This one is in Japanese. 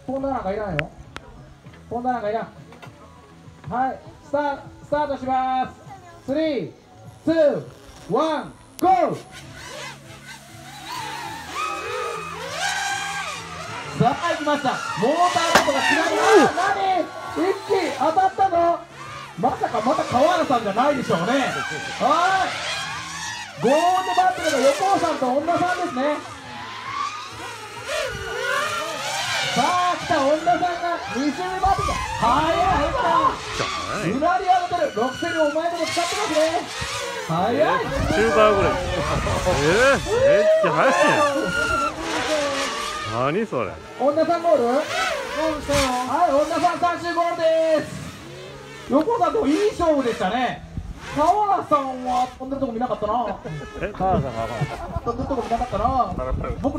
ポンダなんかいらんよ。ポンダなんかいらん。はい、スタートします。3、2、1、ゴー。さあ行きました。モーターとか違う。何一気当たったの。まさかまた川原さんじゃないでしょうね。はい、ゴールドバッテルが横尾さんと恩田さんですね。さあ来た、恩田さんが2周目バッテル。早いうなり上げてる。6セルお前でも使ってますね。早い。 中華ぐらい。めっちゃ速いやん。何それ。 恩田さんゴール。はい、恩田さん3周ゴールです。横尾さんといい勝負でしたね。川原さんは飛んでるとこ見なかったな。 川原さんが飛んでるとこ見なかったな。僕